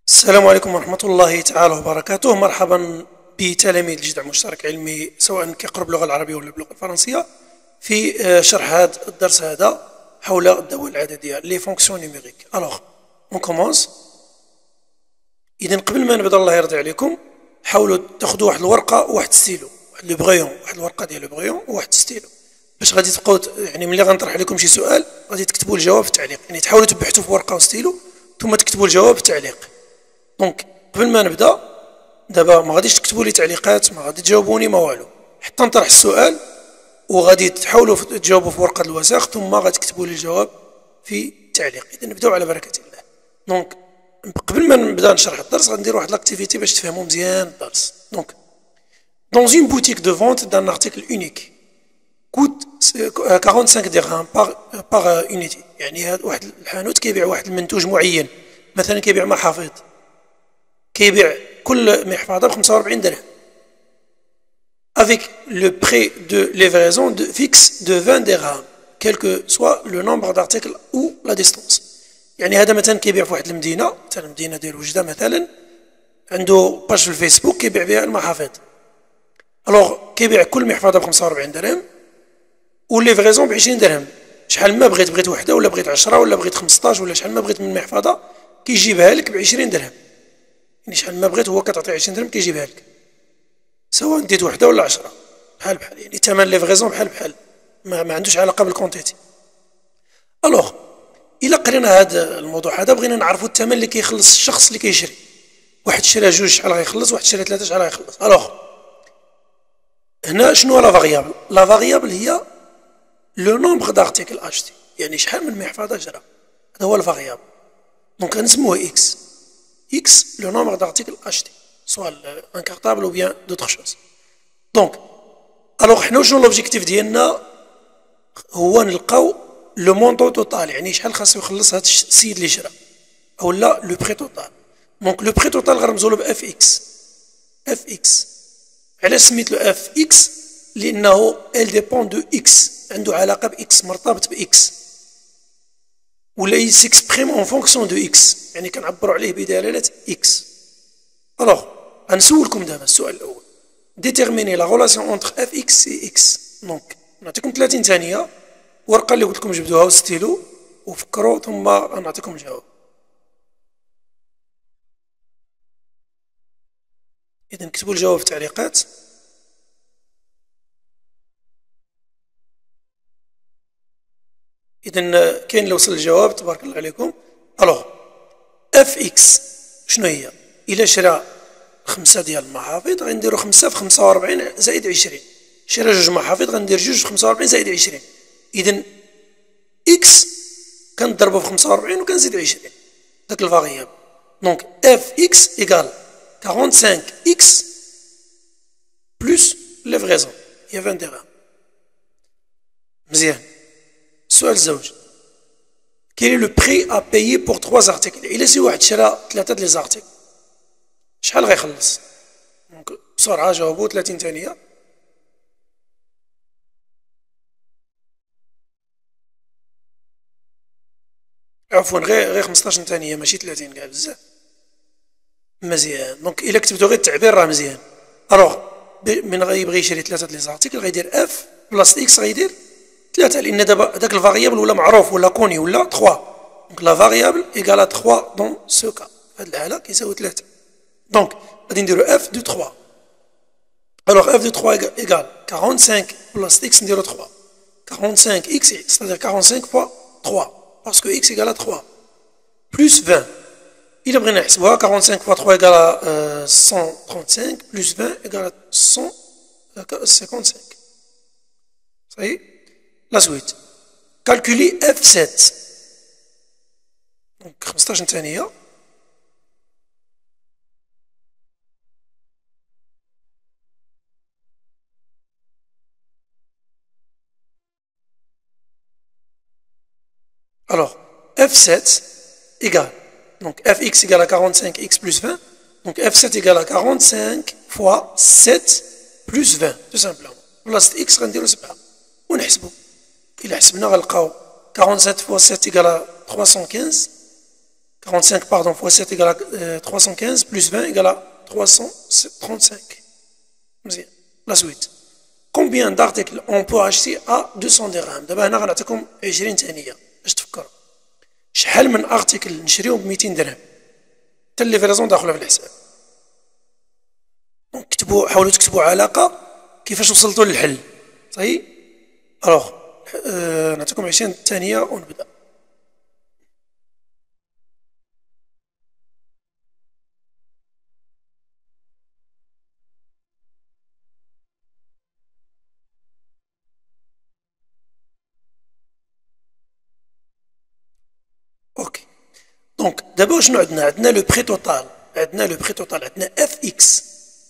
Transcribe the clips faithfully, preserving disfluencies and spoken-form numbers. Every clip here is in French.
السلام عليكم ورحمة الله تعالى وبركاته. مرحبا بتلاميذ الجدع مشترك علمي سواء كيقرأ باللغة العربية ولا باللغة الفرنسية في شرح هذا الدرس هذا حول الدوال العددية لي فونكسيون نيميريك. الوغ اون كومونس. إذا قبل ما نبدا الله يرضي عليكم حاولوا تاخذوا واحد الورقة وواحد ستيلو، واحد لو بغيون، واحد الورقة ديال لو بغيون وواحد ستيلو، باش غادي تبقاو يعني ملي غنطرح عليكم شي سؤال غادي تكتبوا الجواب في التعليق، يعني تحاولوا تبحثوا في ورقة وستيلو ثم تكتبوا الجواب في التعليق. دونك قبل ما نبدا دابا ما غاديش تكتبوا لي تعليقات، ما غادي تجاوبوني ما والو، حتى نطرح السؤال وغادي تحاولوا تجاوبوا في ورقه الوثائق ثم غادي تكتبوا لي الجواب في التعليق. اذا نبداو على بركه الله. دونك قبل ما نبدا نشرح الدرس غندير واحد لاكتيفيتي باش تفهموا مزيان الدرس. دونك dans une boutique de vente d'un article unique coûte خمسة وأربعين درهم par par unité، يعني هاد واحد الحانوت كيبيع واحد المنتوج معين، مثلا كيبيع محافظ، كيبيع كل محفظة ب خمسة وأربعين درهم avec le prix de livraison de fixe de vingt dirhams quel que soit le nombre d'articles ou la distance. يعني هذا مثلا كيبيع في واحد المدينة، مثلا المدينة ديال وجدة مثلا، عنده باج في الفيسبوك كيبيع بها المحافظ. الوغ كيبيع كل محفظة ب خمسة وأربعين درهم والليفريزون ب عشرين درهم. شحال ما بغيت، بغيت وحدة ولا بغيت عشرة ولا بغيت خمسطاش ولا شحال ما بغيت من محفظة كيجيبها لك ب عشرين درهم، يعني شحال ما بغيت هو كتعطيه عشرين درهم كيجيبها لك، سواء ديت وحده ولا عشرة بحال بحال، يعني ثمن ليفغيزون بحال بحال، ما, ما عندوش علاقه بالكونتيتي. الوغ الا قرينا هذا الموضوع هذا بغينا نعرفوا الثمن اللي كيخلص الشخص اللي كيشري، واحد شرا جوج شحال غيخلص، واحد شرا ثلاثه شحال غيخلص. الوغ هنا شنو لا فاريابل؟ لا فاريابل هي لو نومبر دارتيكل اشتي، يعني شحال من محفظه شرا، هذا هو الفاريابل. دونك غنسموه اكس. X, le nombre d'articles achetés, soit un cartable ou bien d'autres choses. Donc, alors, حنا شنو l'objectif ديالنا؟ هو نلقاو لو مونطون توتال، يعني شحال خاصو يخلص هذا السيد اللي شرا، أو لا لو بري توتال. دونك لو بري توتال غنرمزولو ب اف اكس. اف اكس علاش سميت له اف اكس؟ لأنه ال ديبون دو اكس، عنده علاقة باكس، مرتبط باكس، ولا يسكسبريم اون فونكسيون دو اكس، يعني كنعبروا عليه بدلاله اكس. الوغ غنسولكم دابا السؤال الاول، ديتيرميني لا غولاسيون اونتر اف اكس اي اكس. دونك نعطيكم ثلاثين ثانيه، ورقه اللي قلت لكم جبدوها وستيلو وفكروا ثم غنعطيكم الجواب. اذا كتبوا الجواب في التعليقات. إذا كاين اللي وصل الجواب تبارك الله عليكم. الوغ اف اكس شنو هي؟ إلا شرا خمسة ديال المحافظ غنديرو خمسة في خمسة وأربعين زائد عشرين، شرا جوج محافظ غندير جوج في خمسة وأربعين زائد عشرين. إذا اكس كنضربو في خمسة وأربعين وكنزيد عشرين، داك الفاريابل. دونك اف اكس إيكال خمسة وأربعين اكس بلوس ليفغيزون هي عشرين درهم. مزيان. السؤال الزوج، كاين لو بري ا بايي بور ثلاثة ارتيكل، الا سي واحد شرا ثلاثه ديال زارتيكل شحال غيخلص؟ دونك بسرعه جاوبوا ثلاثين ثانيه. عفوا غير غير خمسطاش ثانيه ماشي ثلاثين كاع بزاف. مزيان. دونك الا كتبتو غير التعبير راه مزيان. الوغ من غيبغي يشري ثلاثه ديال زارتيكل غيدير اف بلاص اكس غيدير ثلاثة، لأن دابا هذاك الفاريابل ولا معروف ولا كوني ولا ثلاثة. دونك لا فاريابل إيكال ثلاثة دون سو كا، في هاد الحالة كيساوي ثلاثة. دونك غادي نديرو اف دو ثلاثة. ألوغ اف دو ثلاثة إيكال خمسة وأربعين بلاص اكس نديرو ثلاثة، خمسة وأربعين اكس سيتادير خمسة وأربعين فوا ثلاثة باسكو اكس إيكال ثلاثة بلوس عشرين. إلا بغينا نحسبوها خمسة وأربعين فوا ثلاثة إيكال مية وخمسة وثلاثين بلوس عشرين إيكال مية وخمسة وخمسين. صحيح؟ La suite. Calculer اف سبعة. Donc خمسطاش ثانية. Alors, اف سبعة égale, donc fx égale à quarante-cinq x plus vingt, donc اف سبعة égale à quarante-cinq fois sept plus vingt, tout simplement. بلاصة x غنديرو سبعة ونحسبو. إلا حسبنا غنلقاو quarante-sept fois sept égale à trois cent quinze. quarante-cinq, pardon, fois sept égale à euh, trois cent quinze, plus vingt égale à trois cent trente-cinq. La suite. Combien d'articles on peut acheter à deux cents dirhams؟ دابا هنا غنعطيكم عشرين ثانية باش تفكروا. شحال من ارتيكل نشريهم ب مئتين درهم؟ حتى الليفريزون داخله في الحساب. كتبوا، حاولوا تكتبوا علاقة كيفاش وصلتوا للحل. صحيح؟ الوغ أه نعطيكم عشرين ثانية ونبدا. اوكي. دونك دابا شنو عندنا؟ عندنا لو بري توتال، عندنا لو بري توتال، عندنا اف اكس،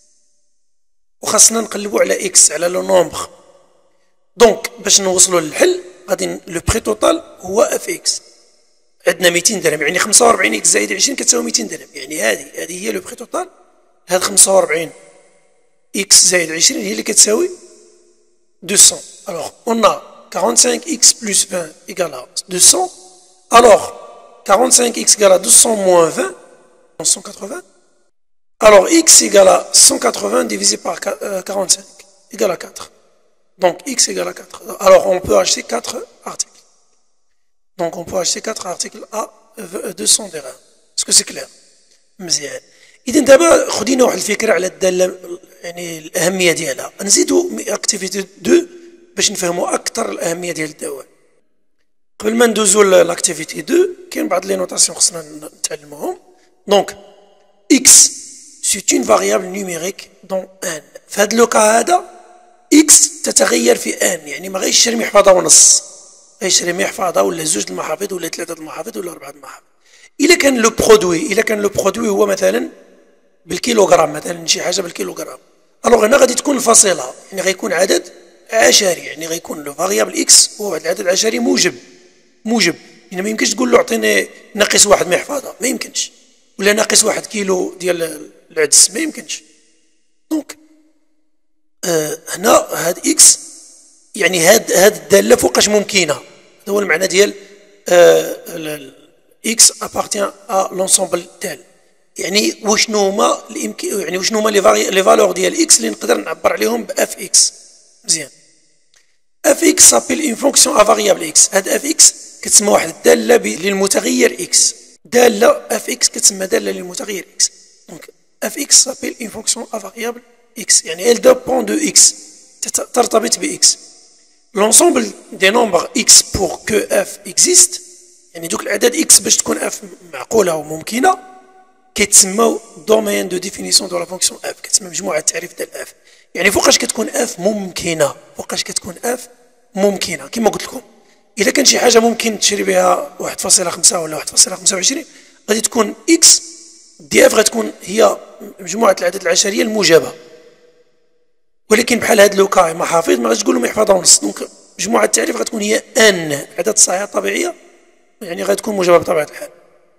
وخاصنا نقلبوا على اكس، على لو نومبر. دونك باش نوصلوا للحل غادي لو بري توتال هو اف اكس. عندنا مئتين درهم، يعني خمسة وأربعين اكس زائد عشرين كتساوي مئتين درهم، يعني هذه هذه هي لو بري توتال. هاد خمسة وأربعين اكس زائد عشرين هي اللي كتساوي deux cents. Alors on a quarante-cinq x plus vingt égale à deux cents. Alors quarante-cinq x égale à deux cents moins vingt, cent quatre-vingts. Alors x égale à cent quatre-vingts divisé par quarante-cinq égale à quatre. Donc x égale à quatre. Alors on peut acheter quatre articles. Donc on peut acheter quatre articles à deux cents dirhams. Est-ce que c'est clair? مزيان. إذا دابا خدينا واحد الفكرة على الدالة، يعني الأهمية ديالها. نزيدو اكتيفيتي اثنين باش نفهموا أكثر الأهمية ديال الدوال. قبل ما ندوزو لاكتيفيتي اثنين كاين بعض لي نوتاسيون خصنا نتعلموهم. دونك x c'est une variable numérique dans n. في هذا لوكا هذا x تتغير في n، يعني ما غيشري محفظة ونص، غيشري محفظة ولا زوج المحافظ ولا ثلاثة المحافظ ولا أربعة المحافظ. إلا كان لو برودوي، إلا كان لو برودوي هو مثلا بالكيلوغرام، مثلا شي حاجة بالكيلوغرام، الوغ هنا غادي تكون الفاصلة، يعني غيكون عدد عشري، يعني غيكون لو فاريابل اكس هو واحد العدد عشري موجب موجب. يعني ما يمكنش تقول له اعطيني ناقص واحد محفظة، ما يمكنش، ولا ناقص واحد كيلو ديال العدس، ما يمكنش. دونك آه هنا هاد اكس، يعني هاد هاد الدالة فوقاش ممكنة، هذا هو المعنى ديال آه اكس ابارتيان ا لونسومبل تال. يعني وشنو هما الامكان، يعني وشنو هما لي فالور ديال اكس اللي نقدر نعبر عليهم باف اكس. مزيان. اف اكس سابيل اون فونكسيون ا فاريابل اكس. هاد اف اكس كتسمى واحد الداله للمتغير اكس، داله اف اكس كتسمى داله للمتغير اكس. دونك اف اكس سابيل اون فونكسيون ا فاريابل اكس، يعني ال دوبون دو اكس، ترتبط باكس. لونسومبل دي نومبر اكس بور كو اف اكزيست، يعني دوك الاعداد اكس باش تكون اف معقوله وممكنه كيتسموا دومين دو ديفينيسيون دو لا فونكسيون اف، كتسمى مجموعه التعريف ديال اف. يعني فوقاش كتكون اف ممكنه، فوقاش كتكون اف ممكنه كما قلت لكم. اذا كان شي حاجه ممكن تشري بها واحد فاصلة خمسة ولا واحد فاصلة خمسة وعشرين، غادي تكون اكس دي اف غتكون هي مجموعه الاعداد العشريه الموجبه. ولكن بحال هاد لوكا محافظ ما غاديش تقول له محفظه ونص، دونك مجموعه التعريف غتكون هي ان، الاعداد الصحيحه الطبيعيه، يعني غتكون موجبه بطبيعه الحال.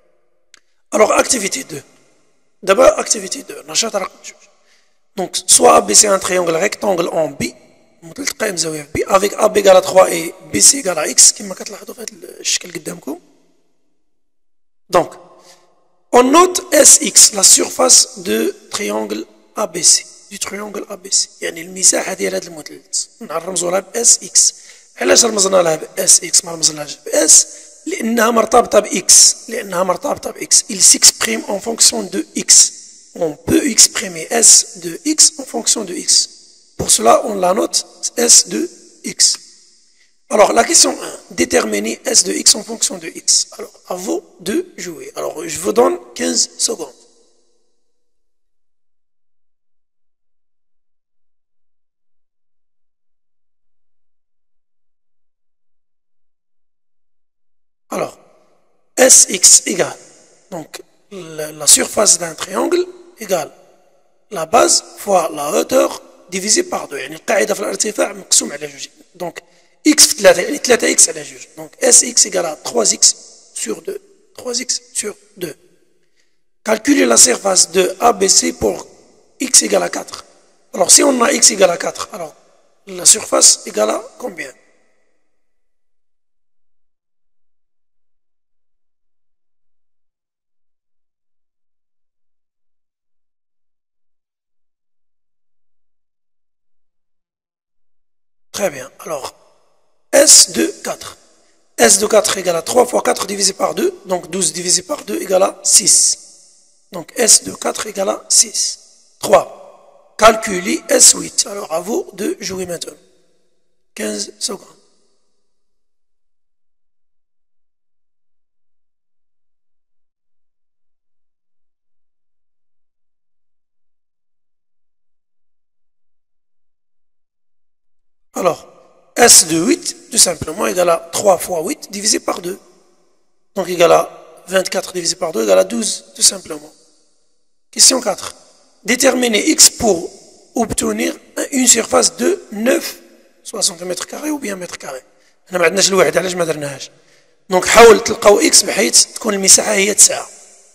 الوغ اكتيفيتي اثنين. دابا اكتيفيتي اثنين نشاط رقم جوج. دونك سوا ا بي سي ان تريونغل ريكتونغل اون بي، مثلث قائم زاويه في بي، افيك ا بي ايكال ثلاثة اي بي سي ايكال اكس كما كتلاحظوا في هذا الشكل قدامكم. دونك اون نوت اس اكس لا سيرفاس دو تريونغل ا بي سي، دو تريونغل ا بي سي، يعني المساحه ديال هذا المثلث نرمزوا لها باس اكس. علاش رمزنا لها باس اكس ما رمزناهاش باس؟ لأنها مرتبطة بإكس، لأنها مرتبطة بإكس. Il s'exprime en fonction de X. On peut exprimer S de X en fonction de X. Pour cela, on la note S de X. Alors, la question un, déterminer S de X en fonction de X. Alors, à vous de jouer. Alors, je vous donne quinze secondes. Alors, S X égale, donc la, la surface d'un triangle égale la base fois la hauteur divisé par deux، يعني القاعدة في الارتفاع مقسوم على جوج. دونك x في ثلاثة، يعني ثلاثة x على جوج. دونك S X égale à trois x sur deux. trois x sur deux. Calculer la surface de A B C pour x égale à quatre. Alors si on a x égale à quatre, alors la surface égale à combien? Très bien. Alors, S de quatre. S de quatre égale à trois fois quatre divisé par deux. Donc douze divisé par deux égale à six. Donc S de quatre égale à six. trois. Calculez S huit. Alors à vous de jouer maintenant. quinze secondes. Alors, S de huit, tout simplement, égale à trois fois huit divisé par deux. Donc, égale à vingt-quatre divisé par deux, égale à douze, tout simplement. Question quatre. Déterminez X pour obtenir une surface de neuf soixante mètres carrés ou bien mètres carrés. هنا ما عندناش الواحد، علاش ما درناهاش؟ دونك حاول تلقاو إكس بحيث تكون المساحة هي تسعة.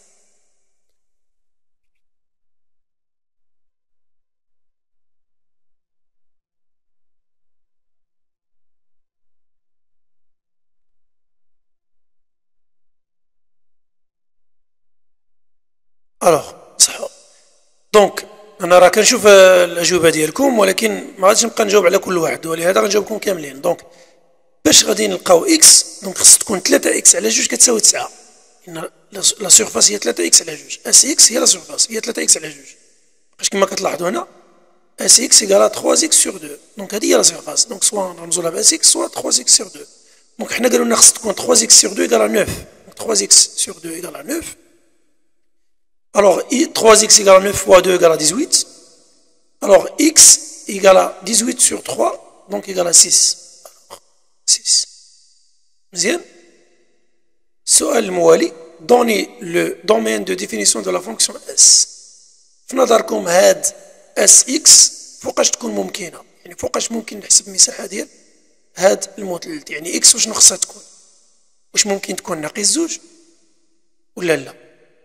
الوغ صحوا. دونك انا راه كنشوف الاجوبه ديالكم، ولكن ما غاديش نبقى نجاوب على كل واحد، ولهذا غنجاوبكم كاملين. دونك باش غادي نلقاو اكس، دونك خص تكون ثلاثة اكس على جوج كتساوي تسعة. ان لا سيرفاس هي ثلاثة اكس على جوج، اس اكس هي لا سيرفاس هي ثلاثة اكس على جوج. باش كما كتلاحظوا هنا اس اكس ايكال ثلاثة اكس سور دو. دونك هذه هي لا سيرفاس، دونك سوا نرمزوا لها باس اكس سوا ثلاثة اكس سور دو. دونك حنا قالوا لنا خص تكون ثلاثة اكس سور دو ايكال تسعة. دونك ثلاثة اكس سور دو ايكال تسعة. Alors, trois x égale à neuf fois deux égale à dix-huit. Alors, x égale à dix-huit sur trois, donc égale à six. Alors, six. Bien. السؤال الموالي. Donnez le domaine de définition de la fonction s. في نظركم هاد sx فوقاش تكون ممكنة؟ يعني فوقاش ممكن نحسب المساحة ديال هاد المثلث؟ يعني x واش خصها تكون؟ واش ممكن تكون ناقص زوج ولا لا؟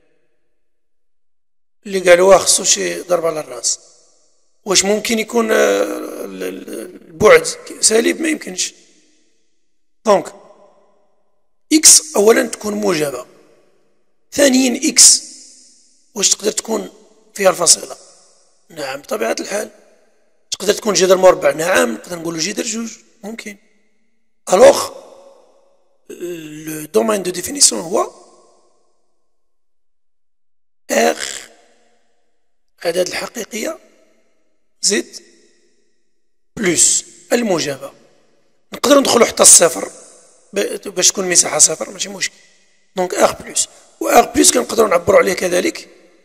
اللي قالوها خصو شي ضرب على الراس. واش ممكن يكون البعد سالب؟ ما يمكنش. دونك اكس اولا تكون موجبه، ثانيا اكس واش تقدر تكون فيها الفاصله؟ نعم بطبيعه الحال. تقدر تكون جذر مربع؟ نعم نقدر نقولوا جذر جوج ممكن. الوغ لو دومين دو ديفينيسيون هو ار الأعداد الحقيقية زد بلس الموجبة. نقدروا ندخلوا حتى الصفر باش تكون المساحة صفر، ماشي مشكل. دونك ار بلس، و ار بلس كنقدروا نعبروا عليه كذلك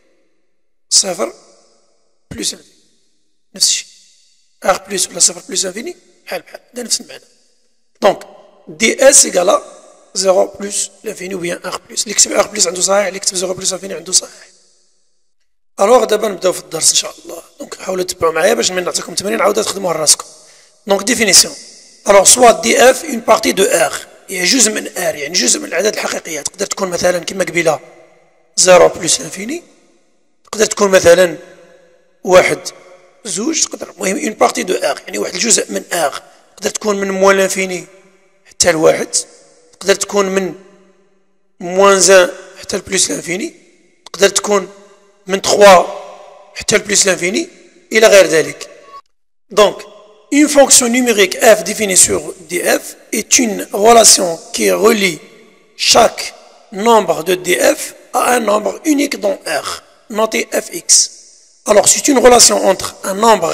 صفر بلس نفس الشيء. ار بلس ولا صفر بلس انفيني بحال بحال، هذا نفس المعنى. دونك دي اس ايكالا صفر بلس لانفيني و بيان ار بلس. اللي كتب ار بلس عنده صحيح، اللي كتب صفر بلس انفيني عنده صحيح. الوغ دابا نبداو في الدرس ان شاء الله. دونك حاولوا تتبعوا معايا باش من نعطيكم تمارين عاودوا تخدموها راسكم. دونك ديفينيسيون. الوغ سوا دي اف اون بارتي دو ار، هي جزء من ار، يعني جزء من الاعداد الحقيقيه. تقدر تكون مثلا كما قبيله صفر بلس انفيني، تقدر تكون مثلا واحد زوج، تقدر المهم اون بارتي دو ار يعني واحد الجزء من ار. تقدر تكون من موان لانفيني حتى لواحد، تقدر تكون من موان زان حتى لبلس لانفيني، تقدر تكون من ثلاثة حتى لبلس l'infini إلى غير ذلك. Donc, une fonction numérique f définie sur df est une relation qui relie chaque nombre de df à un nombre unique dans R, noté fx. Alors, c'est une relation entre un nombre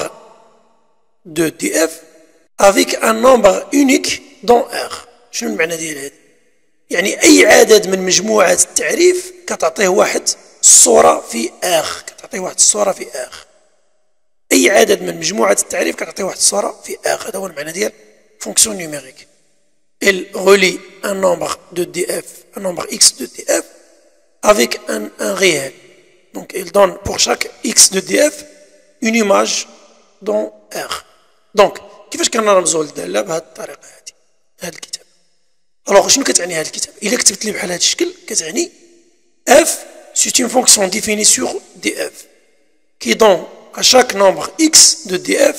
de df avec un nombre unique dans R. شنو المعنى ديال هذا؟ يعني أي عدد من مجموعة التعريف كتعطيه واحد الصورة في ار، كتعطيه واحد الصورة في ار. أي عدد من مجموعة التعريف كتعطيه واحد الصورة في ار. هذا هو المعنى ديال فونكسيون نيميريك. Elle relie un nombre de df, un nombre x de df avec un, un réel. Donc elle donne pour chaque x de df une image dans R. Donc كيفاش كنرمزوا للدالة بهذه الطريقة هذه؟ هذا الكتاب. الوغ شنو كتعني هذا الكتاب؟ إلا كتبت لي بحال هذا الشكل كتعني f c'est une fonction définie sur df qui donne à chaque nombre x de df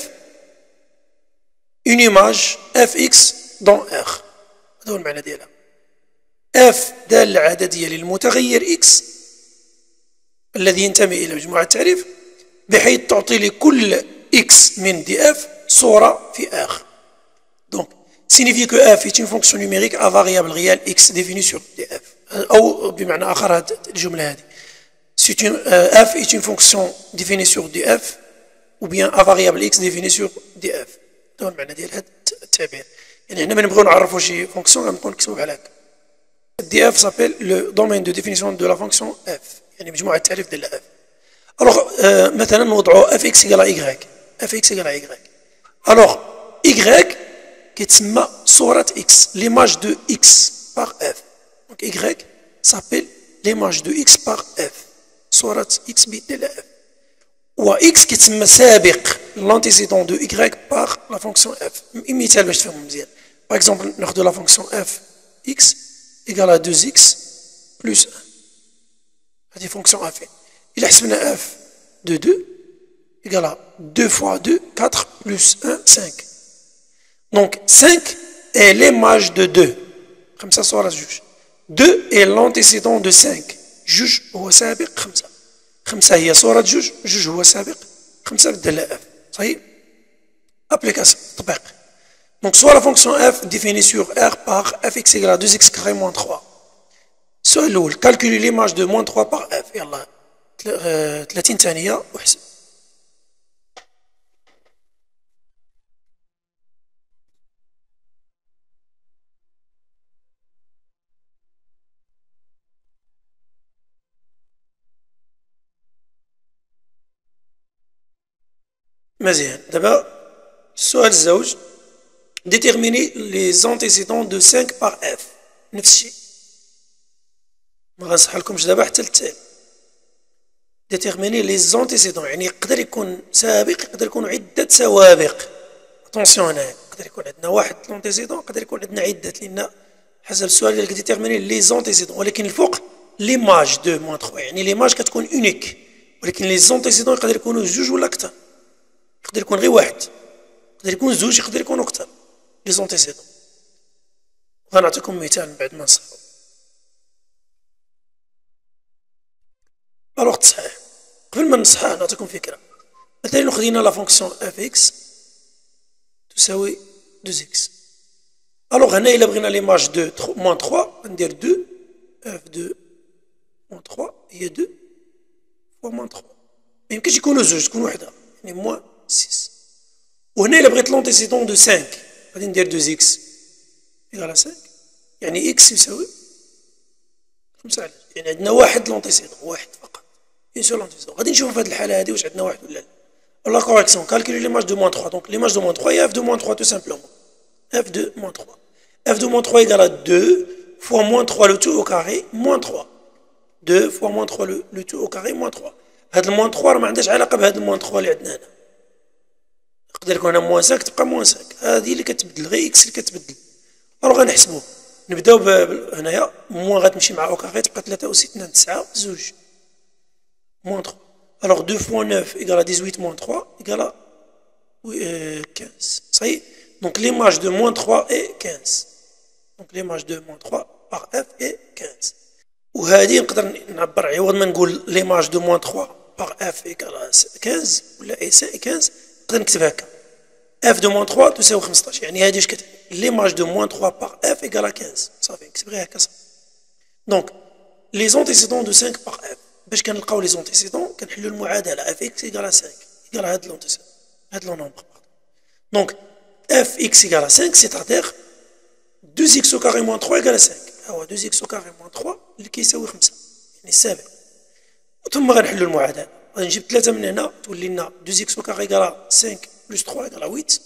une image fx dans R. هذا هو المعنى ديالها. f دالة عددية للمتغير x الذي ينتمي إلى مجموعة التعريف بحيث تعطي لكل x من df صورة في R. signifie que f est une fonction numérique à variable réelle x définie sur df. أو بمعنى آخر هذه الجملة هذه. C'est une, euh, f est une fonction définie sur df ou bien à variable x définie sur df. هذا هو المعنى ديال هذا التعبير. يعني حنا ملي نبغيو نعرفوا شي فونكسيون غنبقاو نكتبوا بحال هكا. df s'appelle le domaine de définition de la fonction f. يعني مجموعة التعريف ديال f. Alors euh, مثلا نوضعوا fx égale à y. fx égale à y. Alors y كيتسمى صورة x, l'image de x par f. Donc y s'appelle l'image de x par f. صورة x ديال f. و x كيتسمى سابق l'antécédent de y par la fonction f. مثال باش تفهموا مزيان. Par exemple ناخذ la fonction f x égale à deux x plus un. هذه fonction affine. إلا حسبنا f de deux égale à deux fois deux, quatre plus un, cinq. Donc cinq est l'image de deux. Comme ça sera juge. deux est l'antécédent de cinq. جوج هو سابق خمسة. خمسة هي صورة جوج، جوج هو سابق، خمسة بدل f. صحيح؟ Application, تطبيق. Donc soit la fonction f définie sur R par fx égale à deux x carré moins trois. السؤال الأول calculer l'image de moins trois par f. يلا ثلاثين ثانية واحسب. مزيان. دابا السؤال الزوج déterminer les antécédents de cinq par f. نفس الشيء. ما غنصح لكمش دابا حتى للتالي. déterminer les antécédents يعني يقدر يكون سابق يقدر يكون عدة سوابق. اتونسيون هنايا يقدر يكون عندنا واحد لونتيسيدون يقدر يكون عندنا عدة لأن حسب السؤال ديالك déterminer les antécédents ولكن الفوق l'image de moins trois يعني l'image كتكون unique ولكن les antécédents يقدر يكونوا جوج ولا أكثر. يقدر يكون غير واحد يقدر يكون زوج يقدر يكون أكثر لي زونتيسيدون. غنعطيكم مثال من بعد ما نصحوا. الوغ تصحيح قبل ما نصحح نعطيكم فكرة. مثلا لو خدينا لا فونكسيون اف اكس تساوي deux x. الوغ هنا إلا بغينا ليماج دو موان trois غندير deux اف دو موان trois هي deux فوا موان trois. ميمكنش يكونوا زوج تكون وحدة يعني موان six. وهنا إلا بغيت لونتيسيدون دو cinq غادي ندير deux x إيكال cinq يعني x يساوي خمسة على يعني عندنا واحد لونتيسيدون واحد فقط. اون سول لونتيسيدون. غادي نشوفو في هذه الحالة هذه واش عندنا واحد ولا لا. لا كوريكسيون كالكولي ليماج دو موان trois. دونك ليماج دو موان trois هي f de moins trois tout simplement. f de moins trois. f de moins trois égale à deux fois moins trois le tout au carré moins trois. deux fois moins trois le, le tout au carré moins trois. هاد الموان trois راه ما عندهاش علاقة بهاد الموان trois اللي عندنا هنا. يقدر يكون هنا موان cinq تبقى موان cinq. هادي اللي كتبدل غير اكس اللي كتبدل. الوغ غنحسبو. نبداو هنايا موان غتمشي مع او كاري تبقى ثلاثة أس اثنان تسعة زوج. موان trois. الوغ deux fois neuf égale à dix-huit moins trois égale à quinze. صحيح؟ Donc l'image de moins trois est quinze. Donc l'image de moins trois par f est quinze. وهذه نقدر نعبر عوض ما نقول l'image de moins trois par f égale à quinze ولا quinze نقدر نكتب هكا. f de moins trois تساوي خمسطاش يعني هذه اش كتعني l'image de moins trois par f égale à quinze. صافي نكتب غير هكا صافي. Donc les antécédents de cinq par f باش كنلقاو لي زونتيسيدون كنحلوا المعادله اف اكس ايكال cinq ايكال هاد لونتيسيدون هاد لو نومبر. دونك اف اكس ايكال cinq سيتادير deux x au carré moins trois ايكال cinq. ها هو deux x au carré moins trois اللي كيساوي خمسة يعني السابق. ثم غنحلوا المعادله غادي نجيب ثلاثة من هنا تولي لنا deux x au carré ايكال cinq plus trois ايكال huit.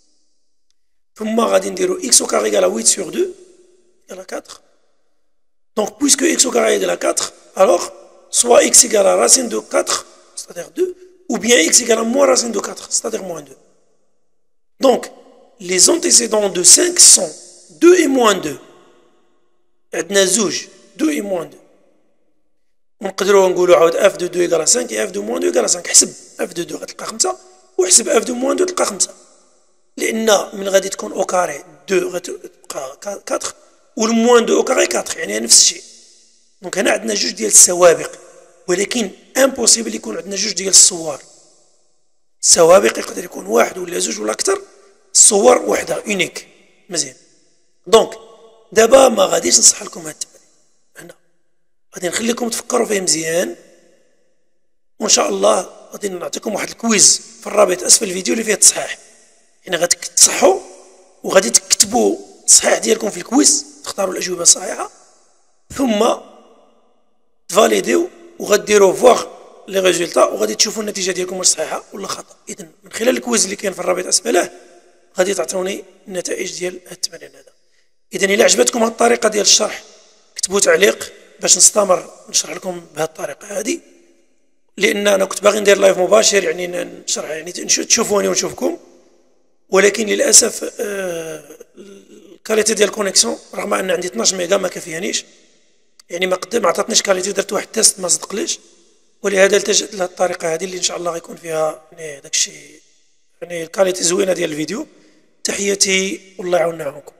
ثم غادي نديرو x au carré ايكال huit sur deux ايكال quatre. Donc puisque x au carré égale à quatre alors soit x égale à racine de quatre, c'est-à-dire deux, ou bien x égale à moins racine de quatre, c'est-à-dire moins deux. Donc, les antécédents de cinq sont deux et moins deux. عندنا زوج deux et moins deux. ونقدروا نقولوا عاود f de deux égale à cinq et f de moins deux égale à cinq. حسب f de deux غتلقى خمسة وحسب f de moins deux تلقى خمسة. لأن من غادي تكون au carré deux غتبقى quatre والموان deux au carré quatre يعني نفس الشيء. دونك هنا عندنا جوج ديال السوابق ولكن امبوسيبل يكون عندنا جوج ديال الصور. السوابق يقدر يكون واحد ولا زوج ولا اكثر. الصور وحده اونيك مزيان. دونك دابا ما غاديش نصح لكم هاد التمرين هنا، غادي نخليكم تفكروا فيه مزيان، وان شاء الله غادي نعطيكم واحد الكويز في الرابط اسفل الفيديو اللي فيه التصحيح، يعني غادي تصحوا وغادي تكتبوا التصحيح ديالكم في الكويز، تختاروا الاجوبه الصحيحه ثم تفاليديو وغديروا فواغ لي ريزولتا وغادي تشوفوا النتيجه ديالكم واش صحيحه ولا خطا. اذا من خلال الكويز اللي كاين في الرابط اسفله غادي تعطوني النتائج ديال هاد التمرين هذا. اذا الى عجبتكم هاد الطريقه ديال الشرح كتبوا تعليق باش نستمر نشرح لكم بهذه الطريقه هذه، لان انا كنت باغي ندير لايف مباشر يعني نشرح يعني تشوفوني ونشوفكم، ولكن للاسف آه الكاليتي ديال الكونيكسيون رغم ان عندي اثناش ميجا ما كافيانيش، يعني ما قدر ما عطاتنيش كاليتي، درت واحد تيست ما صدقليش، ولهذا التجأت لهذه الطريقه هذه اللي ان شاء الله غيكون فيها يعني داكشي يعني الكاليتي زوينه ديال الفيديو. تحياتي والله يعاون معكم.